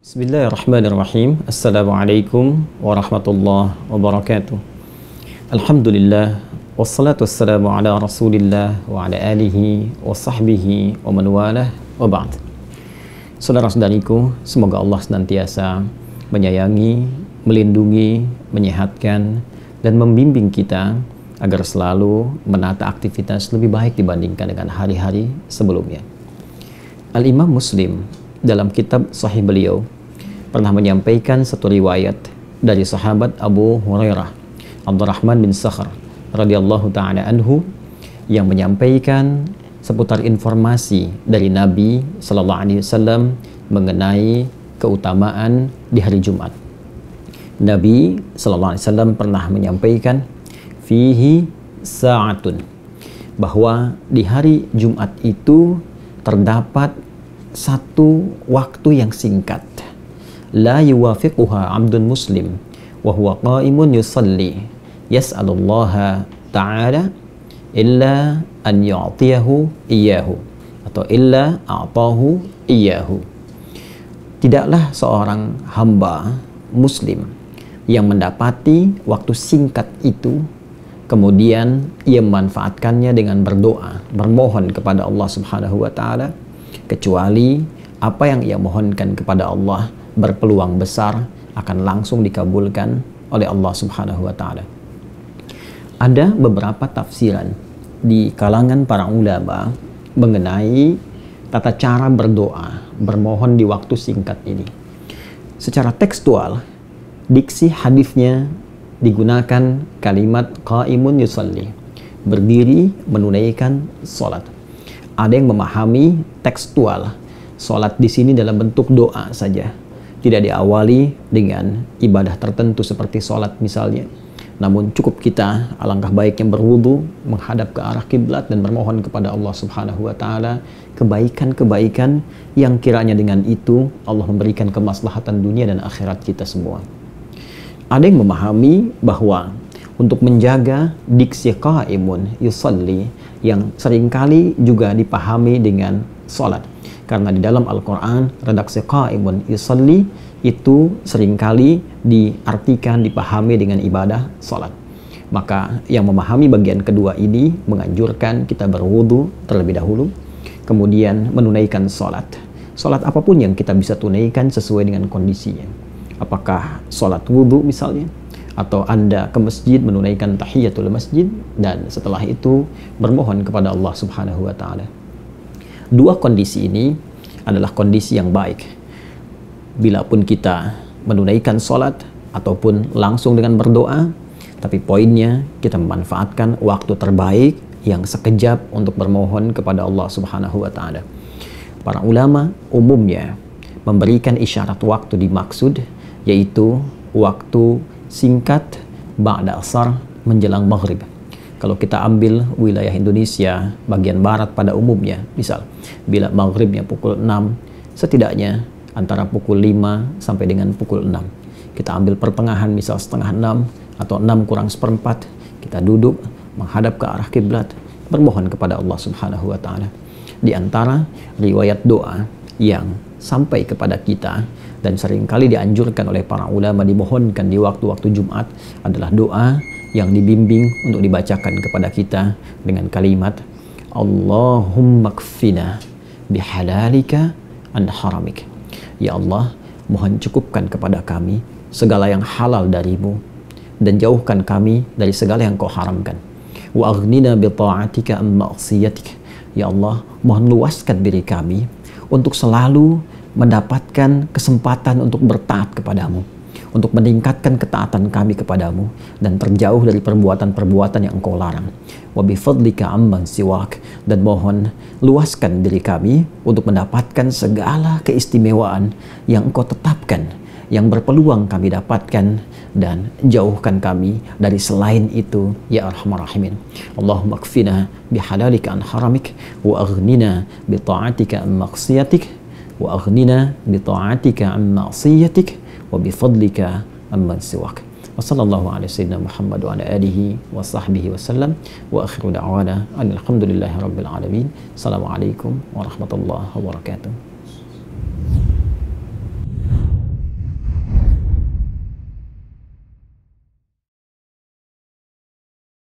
Bismillahirrahmanirrahim. Assalamualaikum warahmatullahi wabarakatuh. Alhamdulillah, wassalatu wassalamu ala rasulillah wa ala alihi wa sahbihi wa man walah wa ba'd. Saudara-saudariku, semoga Allah senantiasa menyayangi, melindungi, menyehatkan, dan membimbing kita agar selalu menata aktivitas lebih baik dibandingkan dengan hari-hari sebelumnya. Al-Imam Muslim dalam kitab Sahih beliau pernah menyampaikan satu riwayat dari sahabat Abu Hurairah Abdurrahman bin Sakhr radhiyallahu ta'ala anhu yang menyampaikan seputar informasi dari Nabi sallallahu alaihi wasallam mengenai keutamaan di hari Jumat. Nabi sallallahu alaihi wasallam pernah menyampaikan fihi sa'atun, bahwa di hari Jumat itu terdapat satu waktu yang singkat, la yuwafiquha 'abdun muslim wa huwa qa'imun yusalli yas'alullaha ta'ala illa an yu'tiyahu iyyahu atau illa a'tahu iyyahu. Tidaklah seorang hamba muslim yang mendapati waktu singkat itu kemudian ia memanfaatkannya dengan berdoa, bermohon kepada Allah Subhanahu wa taala, kecuali apa yang ia mohonkan kepada Allah berpeluang besar akan langsung dikabulkan oleh Allah Subhanahu wa taala. Ada beberapa tafsiran di kalangan para ulama mengenai tata cara berdoa, bermohon di waktu singkat ini. Secara tekstual, diksi hadisnya digunakan kalimat qaimun yusalli, berdiri menunaikan salat. Ada yang memahami tekstual salat di sini dalam bentuk doa saja, tidak diawali dengan ibadah tertentu seperti salat misalnya. Namun cukup kita alangkah baiknya berwudu, menghadap ke arah kiblat dan bermohon kepada Allah Subhanahu wa taala kebaikan-kebaikan yang kiranya dengan itu Allah memberikan kemaslahatan dunia dan akhirat kita semua. Ada yang memahami bahwa untuk menjaga diksi qaimun yusalli yang seringkali juga dipahami dengan salat, karena di dalam Al-Quran redaksi qaimun yusalli itu seringkali diartikan, dipahami dengan ibadah salat. Maka yang memahami bagian kedua ini menganjurkan kita berwudu terlebih dahulu, kemudian menunaikan salat. Salat apapun yang kita bisa tunaikan sesuai dengan kondisinya. Apakah salat wudu misalnya, atau Anda ke masjid menunaikan tahiyatul masjid dan setelah itu bermohon kepada Allah Subhanahu wa taala. Dua kondisi ini adalah kondisi yang baik. Bila pun kita menunaikan salat ataupun langsung dengan berdoa, tapi poinnya kita memanfaatkan waktu terbaik yang sekejap untuk bermohon kepada Allah Subhanahu wa taala. Para ulama umumnya memberikan isyarat waktu dimaksud, yaitu waktu singkat ba'da asar menjelang maghrib. Kalau kita ambil wilayah Indonesia bagian barat pada umumnya, misal bila maghribnya pukul 6, setidaknya antara pukul 5 sampai dengan pukul 6. Kita ambil pertengahan, misal setengah 6 atau 6 kurang seperempat, kita duduk menghadap ke arah kiblat, bermohon kepada Allah Subhanahu wa taala. Di antara riwayat doa yang sampai kepada kita dan seringkali dianjurkan oleh para ulama dimohonkan di waktu-waktu Jumat adalah doa yang dibimbing untuk dibacakan kepada kita dengan kalimat Allahumma kfina bihalalika an haramik. Ya Allah, mohon cukupkan kepada kami segala yang halal darimu dan jauhkan kami dari segala yang kau haramkan. Wa aghnina bi ta'atika an ma'siyatik. Ya Allah, mohon luaskan diri kami untuk selalu mendapatkan kesempatan untuk bertaat kepadamu, untuk meningkatkan ketaatan kami kepadamu dan terjauh dari perbuatan-perbuatan yang engkau larang. Wa bifadlika amman siwak, dan mohon luaskan diri kami untuk mendapatkan segala keistimewaan yang engkau tetapkan, yang berpeluang kami dapatkan, dan jauhkan kami dari selain itu ya arhamar rahimin. Allahumma kfina bihalalika an haramik wa aghnina bi ta'atika an maksiatik wa aghnina bi ta'atika an ma'siyatik wa bi fadlika amman siwak. Wa sallallahu ala sayyidina Muhammad wa ala alihi wa sahbihi wasallam wa akhiru da'wana alhamdulillahi rabbil alamin. Assalamualaikum warahmatullahi wabarakatuh.